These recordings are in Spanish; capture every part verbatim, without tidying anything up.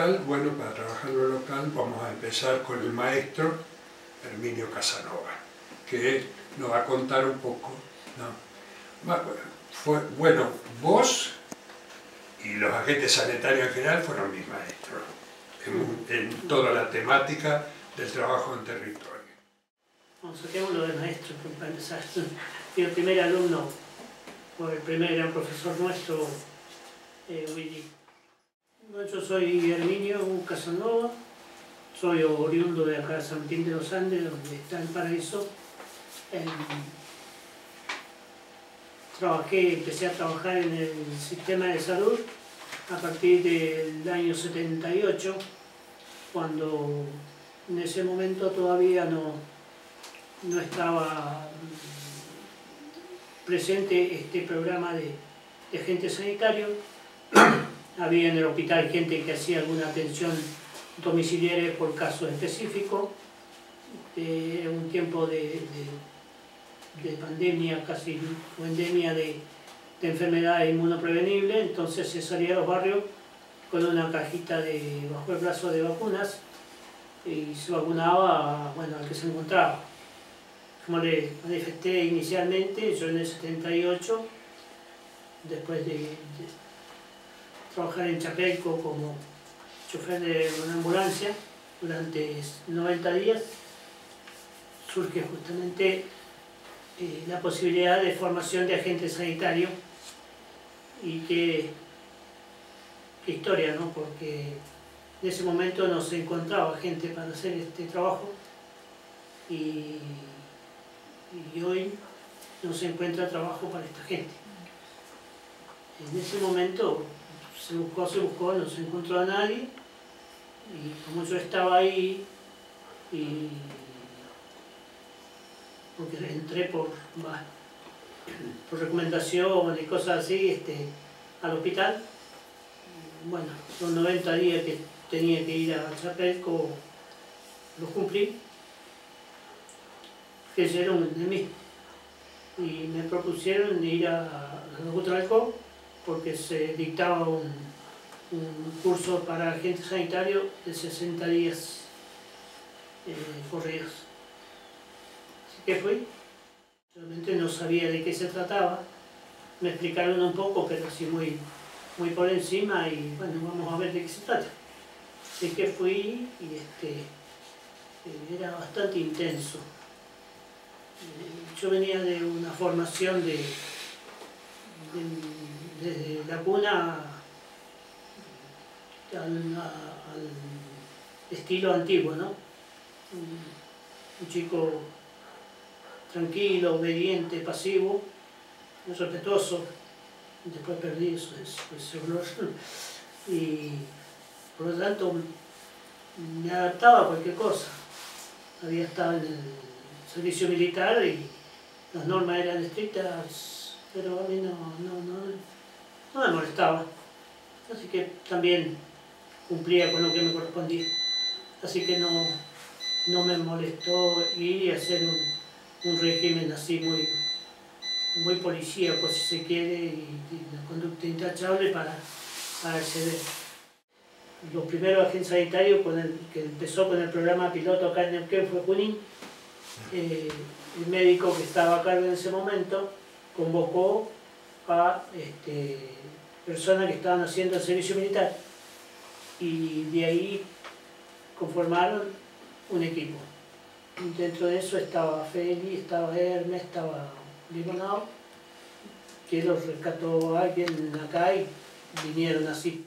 local, bueno, para trabajar lo local vamos a empezar con el maestro Herminio Casanova, que nos va a contar un poco, ¿no? Fue, bueno, vos y los agentes sanitarios en general fueron mis maestros en, en toda la temática del trabajo en territorio. Vamos, saquemos lo de maestro para empezar. Fui el primer alumno, o el primer gran profesor nuestro, eh, Willy. Bueno, yo soy Herminio Casanova, soy oriundo de acá de San Martín de los Andes, donde está el Paraíso. Eh, trabajé, empecé a trabajar en el sistema de salud a partir del año setenta y ocho, cuando en ese momento todavía no, no estaba presente este programa de, de agente sanitario. Había en el hospital gente que hacía alguna atención domiciliaria por casos específicos. Era un tiempo de, de, de pandemia, casi, o endemia de, de enfermedades inmunoprevenibles, entonces se salía a los barrios con una cajita de, bajo el brazo de vacunas y se vacunaba, bueno, al que se encontraba. Como le manifesté inicialmente, yo en el setenta y ocho, después de, de trabajar en Chapelco como chofer de una ambulancia durante noventa días, surge justamente eh, la posibilidad de formación de agente sanitario. Y qué, qué historia, ¿no? Porque en ese momento no se encontraba gente para hacer este trabajo y, y hoy no se encuentra trabajo para esta gente. En ese momento se buscó, se buscó, no se encontró a nadie, y como yo estaba ahí, y porque entré por, bah, por recomendación y cosas así este, al hospital, bueno, los noventa días que tenía que ir a Chapelco los cumplí, creyeron de mí y me propusieron ir a, a Butralco, porque se dictaba un, un curso para agente sanitario de sesenta días eh, corridos. Así que fui. Realmente no sabía de qué se trataba. Me explicaron un poco, pero así muy, muy por encima, y bueno, vamos a ver de qué se trata. Así que fui y este, eh, era bastante intenso. Eh, yo venía de una formación de, de desde la cuna al, al estilo antiguo, ¿no? Un, un chico tranquilo, obediente, pasivo, respetuoso. Después perdí eso, ese olor. Y por lo tanto me adaptaba a cualquier cosa. Había estado en el servicio militar y las normas eran estrictas, pero a mí no, no, no no me molestaba, así que también cumplía con lo que me correspondía, así que no, no me molestó ir y hacer un, un régimen así muy, muy policíaco, si se quiere, y, y una conducta intachable para, para acceder. Los primeros agentes sanitarios con el, que empezó con el programa piloto acá en Neuquén fue Junín. Eh, el médico que estaba a cargo en ese momento convocó a este, personas que estaban haciendo el servicio militar, y de ahí conformaron un equipo. Dentro de eso estaba Feli, estaba Hermes, estaba Limonado, que los rescató alguien acá y vinieron así.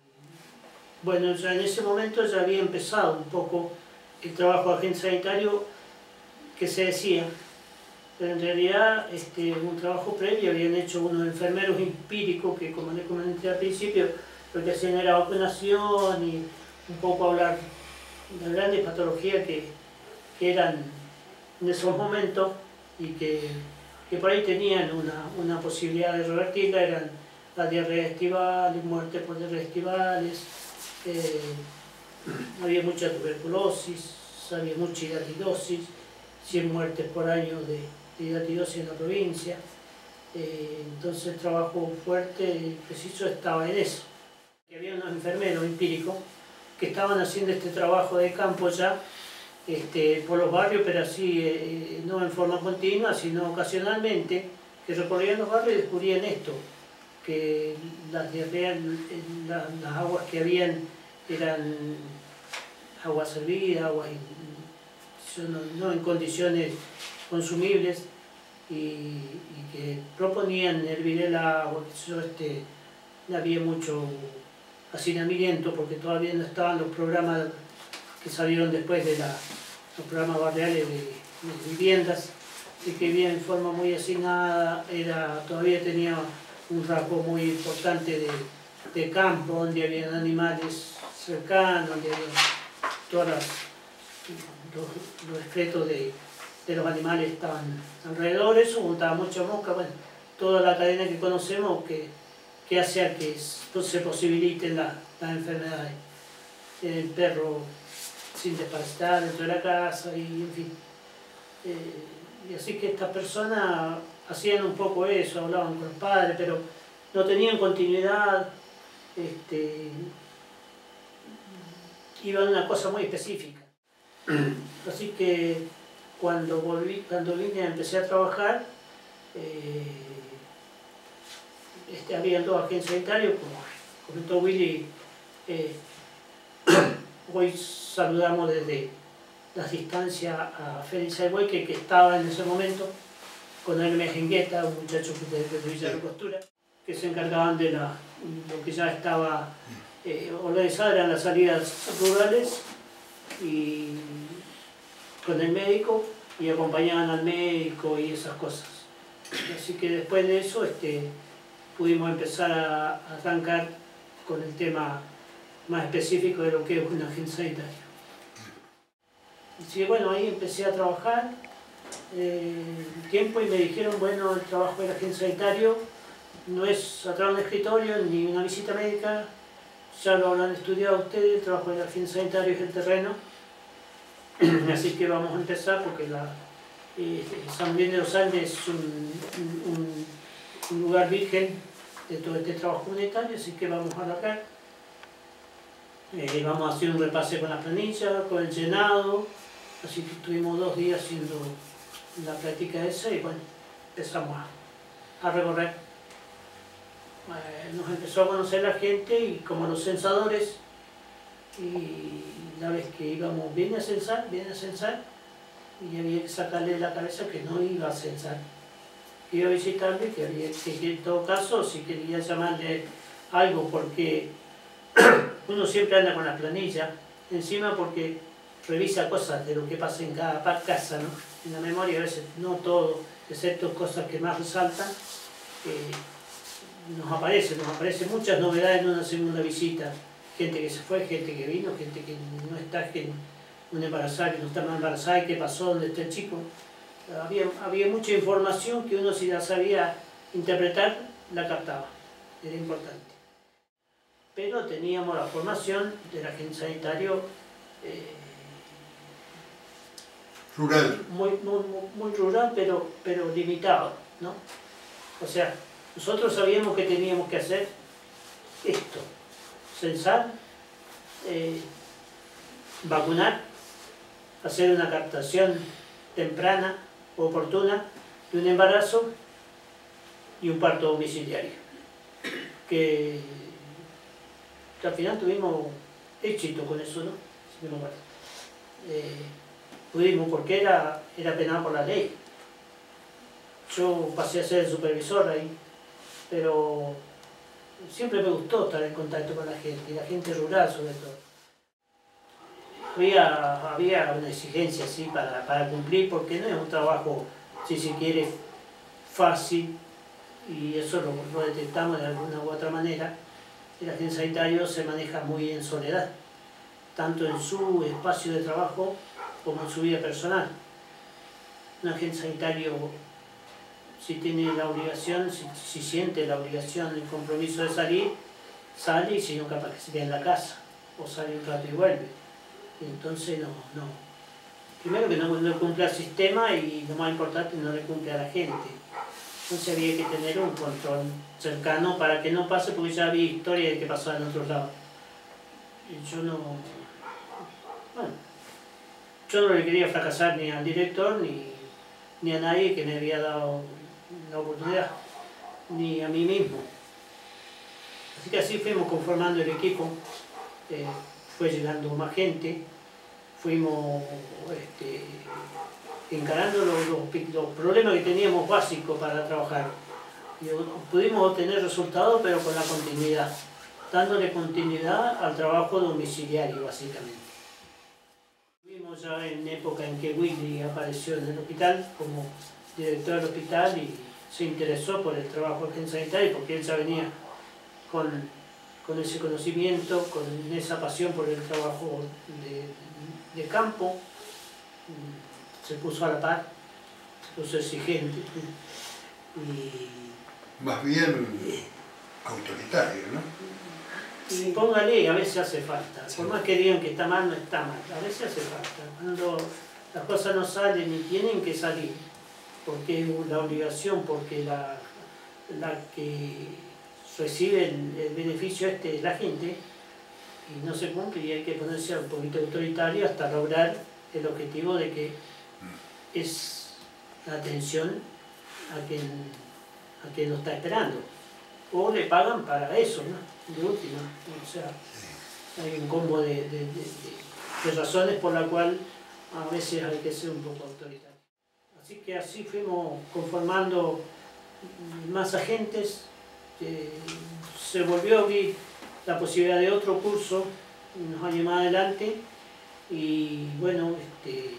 Bueno, ya en ese momento ya había empezado un poco el trabajo de agente sanitario que se decía, pero en realidad este, un trabajo previo habían hecho unos enfermeros empíricos que, como les comenté al principio, lo que hacían era vacunación y un poco hablar de las grandes patologías que, que eran en esos momentos y que, que por ahí tenían una, una posibilidad de revertirla. Eran las diarreas estivales, muertes por diarreas estivales, eh, había mucha tuberculosis, había mucha hidatidosis, cien muertes por año de hidatidosis en la provincia. Eh, entonces el trabajo fuerte y preciso estaba en eso. Había unos enfermeros empíricos que estaban haciendo este trabajo de campo ya este, por los barrios, pero así eh, no en forma continua, sino ocasionalmente, que recorrían los barrios y descubrían esto, que las, diarreas, las, las aguas que habían eran aguas servidas, aguas no, no en condiciones consumibles, y, y que proponían hervir el agua, que yo, este, había mucho hacinamiento porque todavía no estaban los programas que salieron después de la, los programas barriales de, de viviendas, y que vivía en forma muy hacinada, era, todavía tenía un rasgo muy importante de, de campo, donde había animales cercanos, donde había todas las, los, los excretos de, de los animales estaban alrededor, eso juntaba mucha mosca, bueno, toda la cadena que conocemos que, que hace a que se posibiliten las, las enfermedades. El perro sin desparasitar dentro de la casa, y en fin. Eh, y así que estas personas hacían un poco eso, hablaban con los padres, pero no tenían continuidad, este, iban a una cosa muy específica. Así que cuando volví, cuando vine empecé a trabajar, eh, este, había dos agentes sanitarios, como comentó Willy, eh, hoy saludamos desde las distancias a Félix Ayhueque, que estaba en ese momento con Hermes Engueta, un muchacho de, de Villa de Costura, que se encargaban de la, lo que ya estaba eh, organizado, eran las salidas rurales, y con el médico, y acompañaban al médico y esas cosas. Así que después de eso este, pudimos empezar a, a arrancar con el tema más específico de lo que es un agente sanitario. Así que bueno, ahí empecé a trabajar eh, un tiempo, y me dijeron, bueno, el trabajo del agente sanitario no es atrás de un escritorio ni una visita médica, ya lo habrán estudiado ustedes, el trabajo del agente sanitario es el terreno. Así que vamos a empezar porque la, eh, San Miguel de los Andes es un, un, un lugar virgen de todo este trabajo comunitario, así que vamos a arrancar. Eh, vamos a hacer un repase con las planillas, con el llenado, así que estuvimos dos días haciendo la práctica esa, y bueno, empezamos a, a recorrer. Eh, nos empezó a conocer la gente, y como los censadores, y la vez que íbamos, viene a censar, viene a censar, y había que sacarle de la cabeza que no iba a censar, iba a visitarle, que había que, que en todo caso, si quería llamarle algo, porque uno siempre anda con la planilla encima, porque revisa cosas de lo que pasa en cada casa, ¿no? En la memoria a veces no todo, excepto cosas que más resaltan, eh, nos aparecen, nos aparecen muchas novedades en una segunda visita. Gente que se fue, gente que vino, gente que no está, que una embarazada que no está más embarazada, y qué pasó, dónde está el chico. Había, había mucha información que uno, si la sabía interpretar, la captaba, era importante. Pero teníamos la formación del agente sanitario eh, rural. Muy, muy, muy rural, pero, pero limitado, ¿no? O sea, nosotros sabíamos que teníamos que hacer esto: censar, eh, vacunar, hacer una captación temprana, oportuna, de un embarazo y un parto domiciliario. Que, que al final tuvimos éxito con eso, ¿no? Si me acuerdo. Eh, pudimos, porque era, era penado por la ley. Yo pasé a ser el supervisor ahí, pero siempre me gustó estar en contacto con la gente, y la gente rural sobre todo. Había, había una exigencia sí, para, para cumplir, porque no es un trabajo, si se quiere, fácil, y eso lo, lo detectamos de alguna u otra manera. El agente sanitario se maneja muy en soledad, tanto en su espacio de trabajo como en su vida personal. Un agente sanitario, si tiene la obligación, si, si siente la obligación, el compromiso de salir, sale, y si no, capaz que se queda en la casa, o sale un rato y vuelve. Y entonces no, no. Primero que no, no cumple al sistema, y lo más importante, no le cumple a la gente. Entonces había que tener un control cercano para que no pase, porque ya había historia de que pasaba en otros lados. yo no, bueno, yo no le quería fracasar ni al director ni, ni a nadie que me había dado la oportunidad, ni a mí mismo. Así que así fuimos conformando el equipo, eh, fue llegando más gente, fuimos este, encarando los, los, los problemas que teníamos básicos para trabajar. Y pudimos obtener resultados, pero con la continuidad, dándole continuidad al trabajo domiciliario, básicamente. Vimos ya en época en que Willy apareció en el hospital como director del hospital y se interesó por el trabajo de urgencia sanitaria, porque él ya venía con, con ese conocimiento, con esa pasión por el trabajo de, de campo, se puso a la par, se puso exigente. Y, más bien autoritario, ¿no? Y póngale, a veces hace falta. Por más que digan que está mal, no está mal. A veces hace falta. Cuando las cosas no salen y tienen que salir, porque es la obligación, porque la, la que recibe el, el beneficio este es la gente, y no se cumple y hay que ponerse un poquito autoritario hasta lograr el objetivo de que es la atención a quien a quien lo está esperando, o le pagan para eso, ¿no? De última, o sea, hay un combo de, de, de, de razones por la cual a veces hay que ser un poco autoritario. Así que así fuimos conformando más agentes, eh, se volvió a abrir la posibilidad de otro curso unos años más adelante, y bueno, este,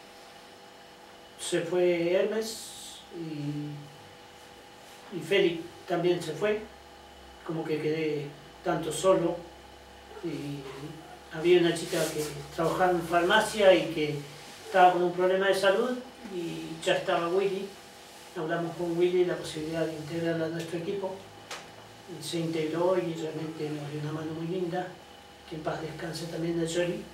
se fue Hermes y y Félix también se fue, como que quedé tanto solo, y había una chica que trabajaba en farmacia y que estaba con un problema de salud y ya estaba Willy, hablamos con Willy la posibilidad de integrarla a nuestro equipo, y se integró y realmente nos dio una mano muy linda, que en paz descanse también de Jolie.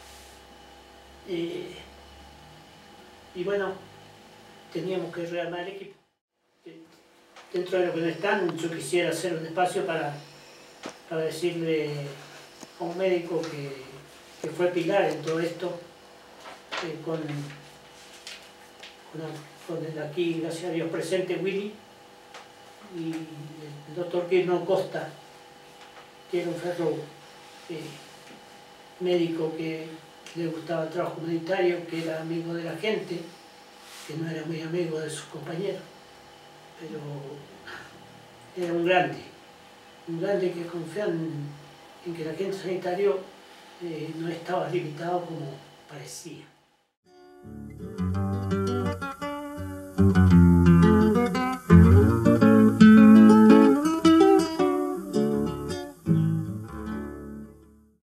Eh, y bueno, teníamos que rearmar el equipo. Dentro de lo que no están, yo quisiera hacer un espacio para, para decirle a un médico que, que fue pilar en todo esto, eh, con, con, con el aquí, gracias a Dios, presente Willy, y el doctor Kirno Costa, que era un ferro eh, médico que le gustaba el trabajo humanitario, que era amigo de la gente, que no era muy amigo de sus compañeros, pero era un grande, un grande que confía en, en que el agente sanitario eh, no estaba limitado como parecía.